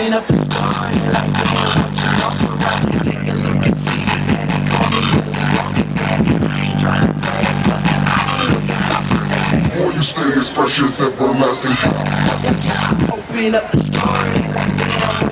Open up the sky like damn, what you want for us? Take a look and see that they call me really walking mad. I ain't trying to play, but I be looking proper. They say, all you stay as fresh as everlasting. open up the sky like damn.